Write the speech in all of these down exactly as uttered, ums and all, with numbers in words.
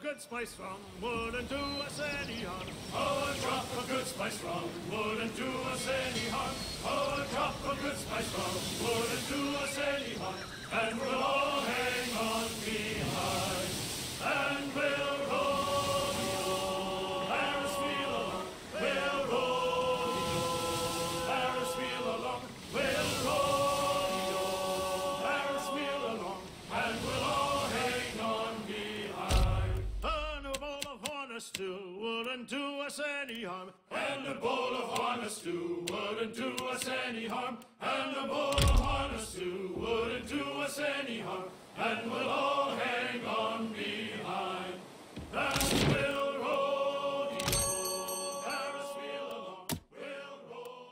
good spice from wouldn't do us any harm. Oh, a drop of good spice from wouldn't do us any harm. Oh, a drop of good spice from wouldn't do us any harm. And we'll all hang on behind, and we'll roll the Paris wheel along. We'll roll the Paris wheel along. We'll roll the Paris wheel along, and we'll all hang on behind. And a bowl of horn stew wouldn't do us any harm. And a bowl of horn stew wouldn't do us any harm. And a bowl of horn stew wouldn't do us any harm. And we'll all hang on behind. And we'll roll the old Paris wheel along. We'll roll.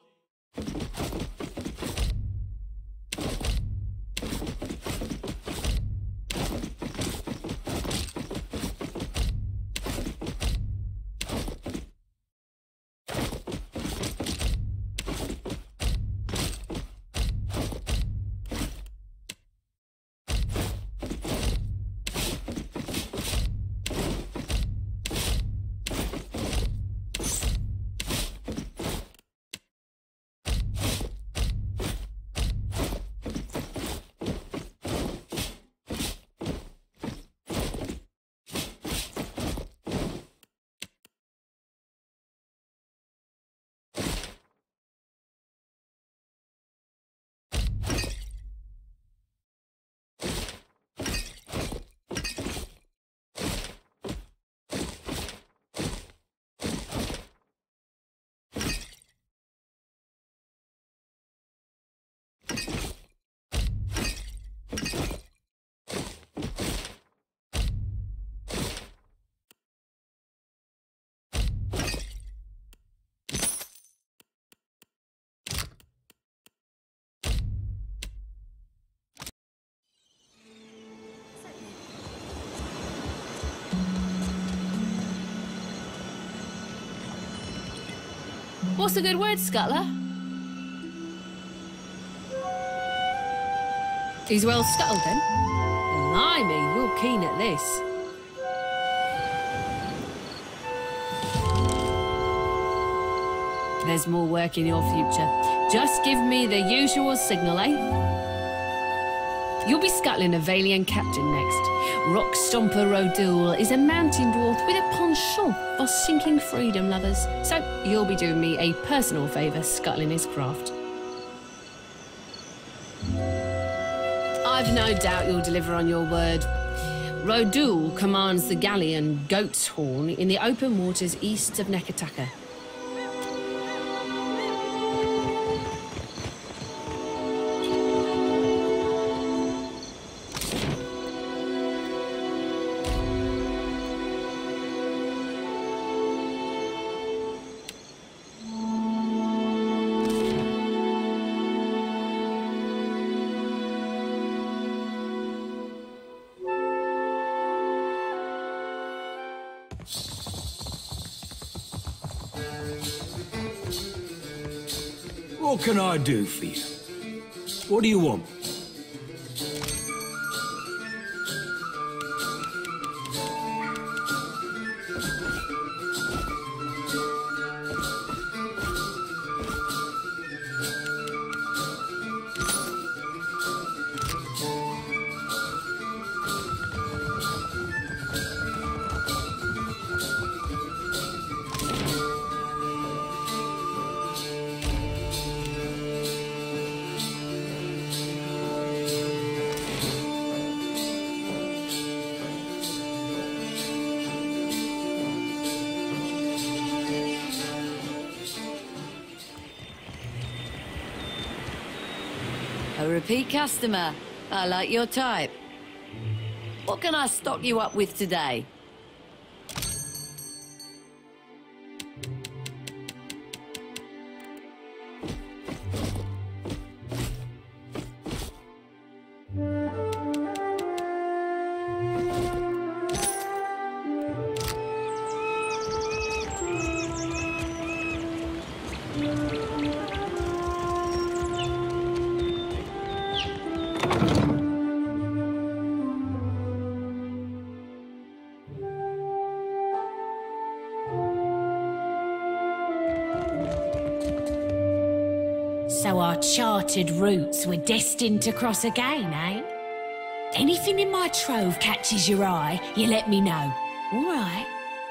What's a good word, Scuttler? He's well scuttled, then? Blimey, you're keen at this. There's more work in your future. Just give me the usual signal, eh? You'll be scuttling a Valiant Captain next. Rock Stomper Rodul is a mountain dwarf with a penchant for sinking freedom lovers. So you'll be doing me a personal favour scuttling his craft. I've no doubt you'll deliver on your word. Rodul commands the galleon Goat's Horn in the open waters east of Nekataka. What can I do for you? What do you want? A repeat customer. I like your type. What can I stock you up with today? So our charted routes were destined to cross again, eh? Anything in my trove catches your eye, you let me know. All right?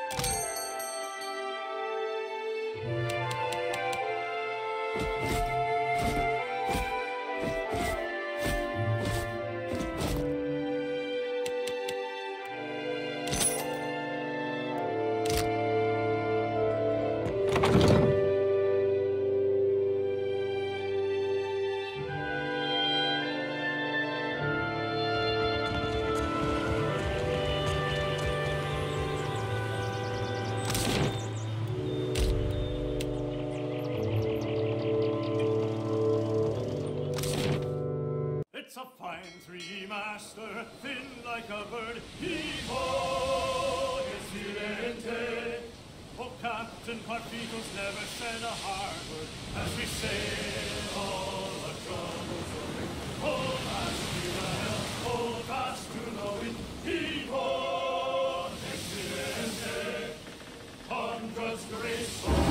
It's a fine three-master, thin like a bird. Heave-ho, excelente. Oh, Captain Carfitos never said a hard word as we sail all the troubles away. Hold fast to the helm, hold fast to the wind. Heave-ho, excelente. Hundreds grace all.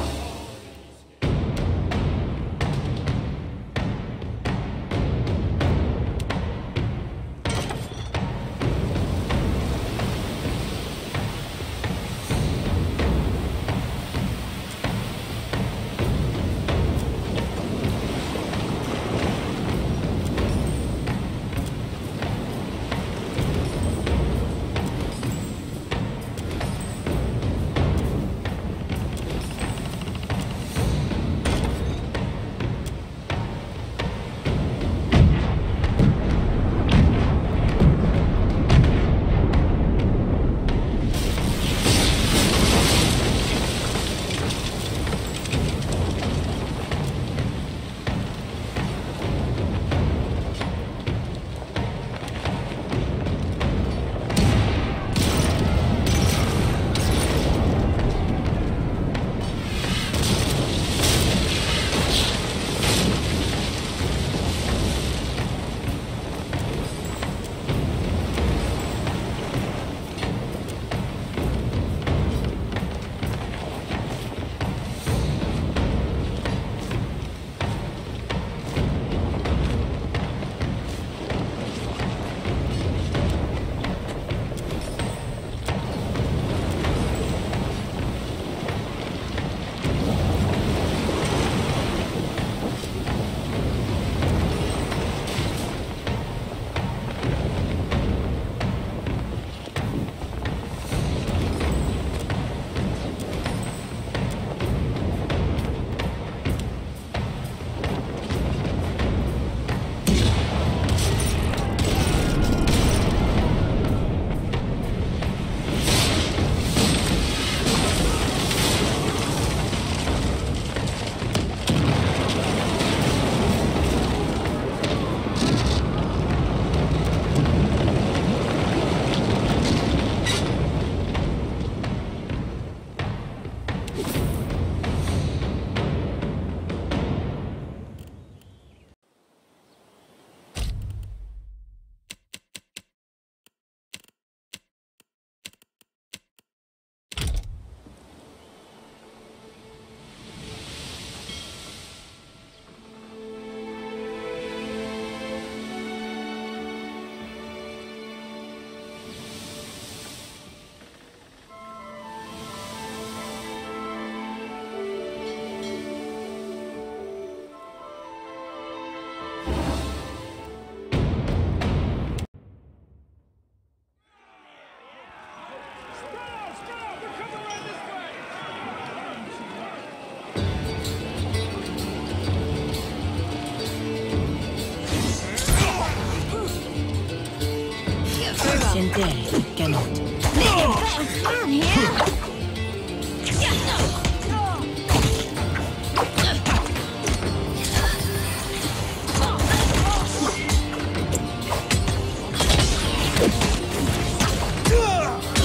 Day cannot. Come here.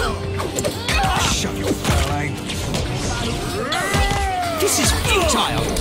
Shut your fell, eh? This is futile!